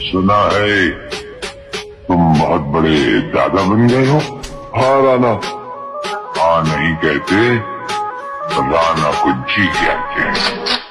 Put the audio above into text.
सुना है तुम बहुत बड़े दादा बन गए हो। हाँ राणा। हाँ नहीं कहते, राणा को जी कहते हैं।